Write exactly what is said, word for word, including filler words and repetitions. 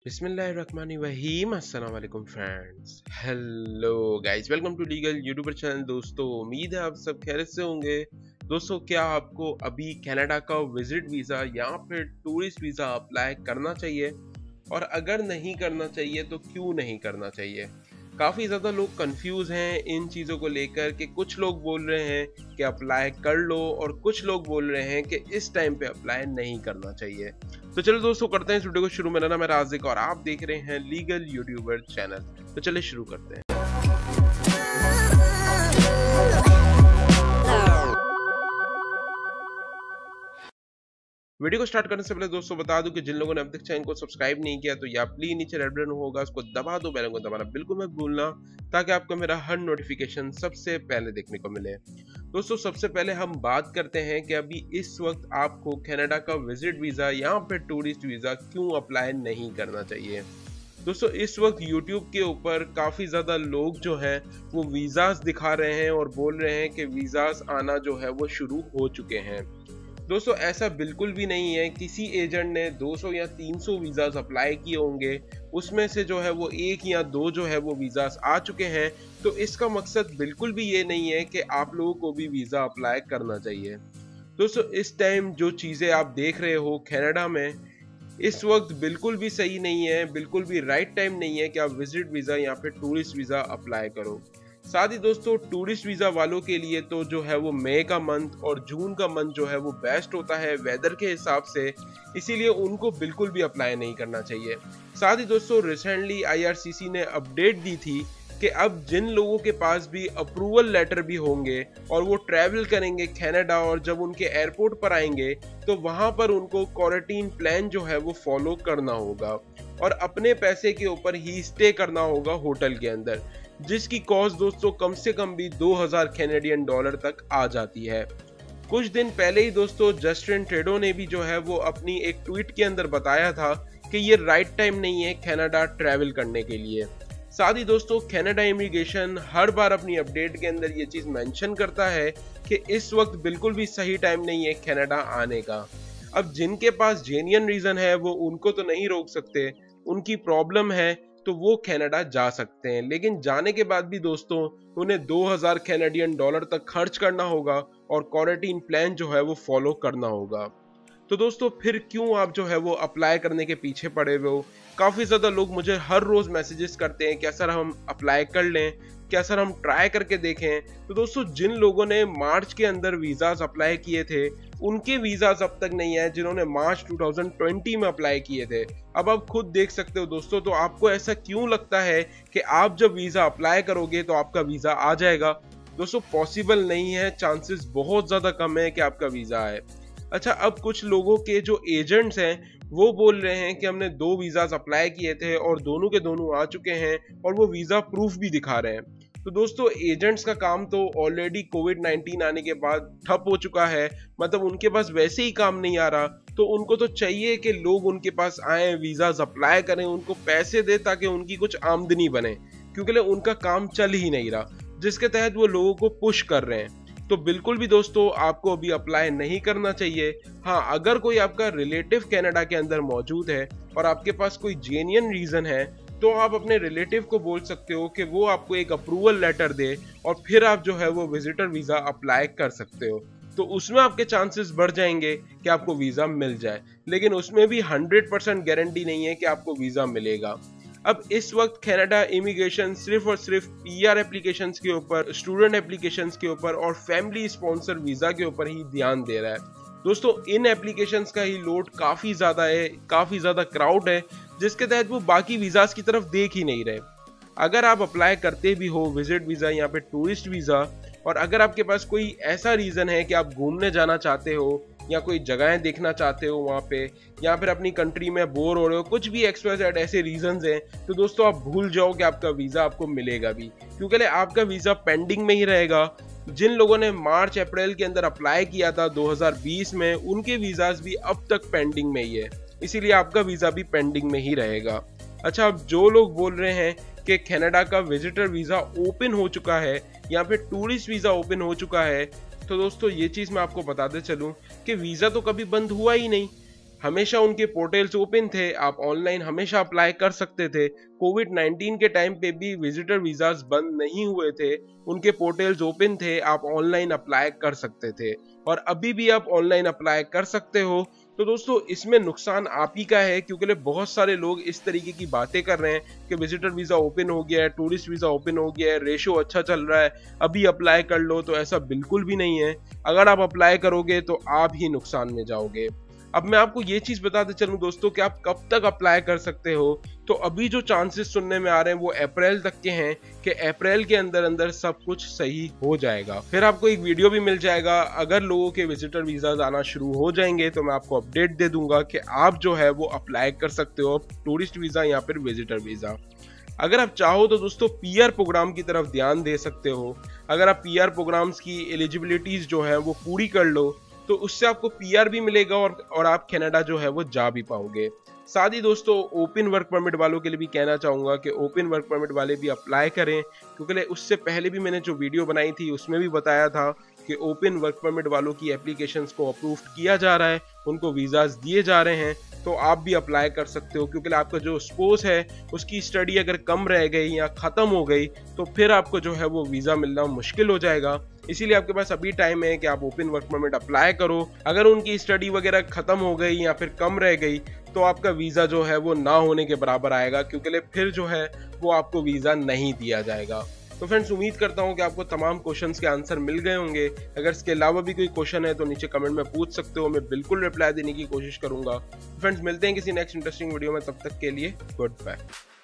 बिस्मिल्लाहिर्रहमानिर्रहीम अस्सलाम वालेकुम friends. Hello guys, welcome to legal YouTuber channel. दोस्तों, उम्मीद है आप सब खैरियत से होंगे। दोस्तों, क्या आपको अभी कनाडा का विजिट वीज़ा या फिर टूरिस्ट वीज़ा अप्लाई करना चाहिए? और अगर नहीं करना चाहिए तो क्यों नहीं करना चाहिए? काफ़ी ज़्यादा लोग कंफ्यूज हैं इन चीज़ों को लेकर कि कुछ लोग बोल रहे हैं कि अप्लाई कर लो और कुछ लोग बोल रहे हैं कि इस टाइम पे अप्लाई नहीं करना चाहिए। तो चलो दोस्तों, करते हैं इस वीडियो को शुरू। मेरा नाम है राजिक और आप देख रहे हैं लीगल यूट्यूबर चैनल। तो चलिए शुरू करते हैं। वीडियो को स्टार्ट करने से पहले दोस्तों बता दूं कि जिन लोगों ने अब तक चैनल को सब्सक्राइब नहीं किया तो या प्लीज नीचे रेड बटन होगा, उसको दबा दो, बेल को दबाना बिल्कुल मत भूलना ताकि आपको मेरा हर नोटिफिकेशन सबसे पहले देखने को मिले। दोस्तों, सबसे पहले हम बात करते हैं कि अभी इस वक्त आपको कनाडा का विजिट वीज़ा या फिर टूरिस्ट वीज़ा क्यों अप्लाई नहीं करना चाहिए। दोस्तों, इस वक्त YouTube के ऊपर काफ़ी ज़्यादा लोग जो हैं वो वीज़ास दिखा रहे हैं और बोल रहे हैं कि वीज़ास आना जो है वो शुरू हो चुके हैं। दोस्तों, ऐसा बिल्कुल भी नहीं है। किसी एजेंट ने दो सौ या तीन सौ वीज़ास अप्लाई किए होंगे, उसमें से जो है वो एक या दो जो है वो वीज़ास आ चुके हैं। तो इसका मकसद बिल्कुल भी ये नहीं है कि आप लोगों को भी वीज़ा अप्लाई करना चाहिए। दोस्तों, इस टाइम जो चीज़ें आप देख रहे हो कनाडा में, इस वक्त बिल्कुल भी सही नहीं है, बिल्कुल भी राइट टाइम नहीं है कि आप विजिट वीज़ा या फिर टूरिस्ट वीज़ा अप्लाई करो। साथ ही दोस्तों, टूरिस्ट वीज़ा वालों के लिए तो जो है वो मई का मंथ और जून का मंथ जो है वो बेस्ट होता है वेदर के हिसाब से, इसीलिए उनको बिल्कुल भी अप्लाई नहीं करना चाहिए। साथ ही दोस्तों, रिसेंटली आई आर सी सी ने अपडेट दी थी कि अब जिन लोगों के पास भी अप्रूवल लेटर भी होंगे और वो ट्रैवल करेंगे कनाडा और जब उनके एयरपोर्ट पर आएंगे तो वहाँ पर उनको क्वारंटीन प्लान जो है वो फॉलो करना होगा और अपने पैसे के ऊपर ही स्टे करना होगा होटल के अंदर, जिसकी कॉस्ट दोस्तों कम से कम भी दो हज़ार कैनेडियन डॉलर तक आ जाती है। कुछ दिन पहले ही दोस्तों जस्टिन ट्रूडो ने भी जो है वो अपनी एक ट्वीट के अंदर बताया था कि ये राइट टाइम नहीं है कनाडा ट्रैवल करने के लिए। साथ ही दोस्तों, कनाडा इमिग्रेशन हर बार अपनी अपडेट के अंदर ये चीज़ मेंशन करता है कि इस वक्त बिल्कुल भी सही टाइम नहीं है कनाडा आने का। अब जिनके पास जेन्युइन रीज़न है वो उनको तो नहीं रोक सकते, उनकी प्रॉब्लम है तो वो कनाडा जा सकते हैं, लेकिन जाने के बाद भी दोस्तों उन्हें दो हज़ार कैनेडियन डॉलर तक खर्च करना होगा और क्वारंटीन प्लान जो है वो फॉलो करना होगा। तो दोस्तों, फिर क्यों आप जो है वो अप्लाई करने के पीछे पड़े हुए हो? काफ़ी ज़्यादा लोग मुझे हर रोज़ मैसेजेस करते हैं क्या सर हम अप्लाई कर लें, क्या सर हम ट्राई करके देखें। तो दोस्तों, जिन लोगों ने मार्च के अंदर वीज़ास अप्लाई किए थे उनके वीज़ास अब तक नहीं आए जिन्होंने मार्च दो हज़ार बीस में अप्लाई किए थे। अब आप खुद देख सकते हो दोस्तों, तो आपको ऐसा क्यों लगता है कि आप जब वीज़ा अप्लाई करोगे तो आपका वीज़ा आ जाएगा? दोस्तों, पॉसिबल नहीं है, चांसेस बहुत ज़्यादा कम है कि आपका वीज़ा आए। अच्छा, अब कुछ लोगों के जो एजेंट्स हैं वो बोल रहे हैं कि हमने दो वीज़ास अप्लाई किए थे और दोनों के दोनों आ चुके हैं और वो वीज़ा प्रूफ भी दिखा रहे हैं। तो दोस्तों, एजेंट्स का काम तो ऑलरेडी कोविड नाइनटीन आने के बाद ठप हो चुका है, मतलब उनके पास वैसे ही काम नहीं आ रहा। तो उनको तो चाहिए कि लोग उनके पास आए, वीज़ास अप्लाई करें, उनको पैसे दे ताकि उनकी कुछ आमदनी बने, क्योंकि उनका काम चल ही नहीं रहा, जिसके तहत वो लोगों को पुश कर रहे हैं। तो बिल्कुल भी दोस्तों आपको अभी अप्लाई नहीं करना चाहिए। हाँ, अगर कोई आपका रिलेटिव कनाडा के अंदर मौजूद है और आपके पास कोई जेन्युइन रीज़न है तो आप अपने रिलेटिव को बोल सकते हो कि वो आपको एक अप्रूवल लेटर दे और फिर आप जो है वो विजिटर वीज़ा अप्लाई कर सकते हो। तो उसमें आपके चांसेस बढ़ जाएंगे कि आपको वीज़ा मिल जाए, लेकिन उसमें भी हंड्रेड परसेंट गारंटी नहीं है कि आपको वीज़ा मिलेगा। अब इस वक्त कनाडा इमिग्रेशन सिर्फ और सिर्फ पी आर एप्लीकेशंस के ऊपर, स्टूडेंट एप्लीकेशंस के ऊपर और फैमिली स्पॉन्सर वीज़ा के ऊपर ही ध्यान दे रहा है। दोस्तों, इन एप्लीकेशंस का ही लोड काफ़ी ज़्यादा है, काफ़ी ज़्यादा क्राउड है, जिसके तहत वो बाकी वीज़ास की तरफ देख ही नहीं रहे। अगर आप अप्लाई करते भी हो विजिट वीज़ा या फिर टूरिस्ट वीज़ा और अगर आपके पास कोई ऐसा रीज़न है कि आप घूमने जाना चाहते हो या कोई जगहें देखना चाहते हो वहाँ पे, या फिर अपनी कंट्री में बोर हो रहे हो, कुछ भी एक्स वाई जेड ऐसे रीजंस हैं, तो दोस्तों आप भूल जाओ कि आपका वीज़ा आपको मिलेगा भी, क्योंकि आपका वीज़ा पेंडिंग में ही रहेगा। जिन लोगों ने मार्च अप्रैल के अंदर अप्लाई किया था दो हज़ार बीस में, उनके वीज़ास भी अब तक पेंडिंग में ही है, इसीलिए आपका वीज़ा भी पेंडिंग में ही रहेगा। अच्छा, अब जो लोग बोल रहे हैं कि कनाडा का विजिटर वीज़ा ओपन हो चुका है या फिर टूरिस्ट वीज़ा ओपन हो चुका है, तो दोस्तों ये चीज़ मैं आपको बताते चलूँ कि वीज़ा तो कभी बंद हुआ ही नहीं। हमेशा उनके पोर्टल्स ओपन थे, आप ऑनलाइन हमेशा अप्लाई कर सकते थे। कोविड नाइनटीन के टाइम पे भी विजिटर वीजास बंद नहीं हुए थे, उनके पोर्टल्स ओपन थे, आप ऑनलाइन अप्लाई कर सकते थे और अभी भी आप ऑनलाइन अप्लाई कर सकते हो। तो दोस्तों इसमें नुकसान आप ही का है, क्योंकि बहुत सारे लोग इस तरीके की बातें कर रहे हैं कि विजिटर वीजा ओपन हो गया है, टूरिस्ट वीजा ओपन हो गया है, रेशो अच्छा चल रहा है, अभी अप्लाई कर लो। तो ऐसा बिल्कुल भी नहीं है। अगर आप अप्लाई करोगे तो आप ही नुकसान में जाओगे। अब मैं आपको ये चीज बताते चलूं दोस्तों कि आप कब तक अप्लाई कर सकते हो। तो अभी जो चांसेस सुनने में आ रहे हैं वो अप्रैल तक के हैं कि अप्रैल के अंदर अंदर सब कुछ सही हो जाएगा। फिर आपको एक वीडियो भी मिल जाएगा, अगर लोगों के विजिटर वीजाज आना शुरू हो जाएंगे तो मैं आपको अपडेट दे दूंगा कि आप जो है वो अप्लाई कर सकते हो टूरिस्ट वीजा या फिर विजिटर वीजा। अगर आप चाहो तो दोस्तों पीआर प्रोग्राम की तरफ ध्यान दे सकते हो। अगर आप पीआर प्रोग्राम्स की एलिजिबिलिटीज जो है वो पूरी कर लो तो उससे आपको पीआर भी मिलेगा और और आप कनाडा जो है वो जा भी पाओगे। साथ ही दोस्तों ओपन वर्क परमिट वालों के लिए भी कहना चाहूंगा कि ओपन वर्क परमिट वाले भी अप्लाई करें, क्योंकि उससे पहले भी मैंने जो वीडियो बनाई थी उसमें भी बताया था कि ओपन वर्क परमिट वालों की एप्लीकेशंस को अप्रूव किया जा रहा है, उनको वीजाज दिए जा रहे हैं। तो आप भी अप्लाई कर सकते हो, क्योंकि आपका जो स्पोर्स है उसकी स्टडी अगर कम रह गई या खत्म हो गई तो फिर आपको जो है वो वीजा मिलना मुश्किल हो जाएगा। इसीलिए आपके पास अभी टाइम है कि आप ओपन वर्क परमिट अप्लाई करो। अगर उनकी स्टडी वगैरह खत्म हो गई या फिर कम रह गई तो आपका वीजा जो है वो ना होने के बराबर आएगा, क्योंकि फिर जो है वो आपको वीजा नहीं दिया जाएगा। तो फ्रेंड्स उम्मीद करता हूँ कि आपको तमाम क्वेश्चंस के आंसर मिल गए होंगे। अगर इसके अलावा भी कोई क्वेश्चन है तो नीचे कमेंट में पूछ सकते हो, मैं बिल्कुल रिप्लाई देने की कोशिश करूंगा। फ्रेंड्स मिलते हैं किसी नेक्स्ट इंटरेस्टिंग वीडियो में, तब तक के लिए गुड बाय।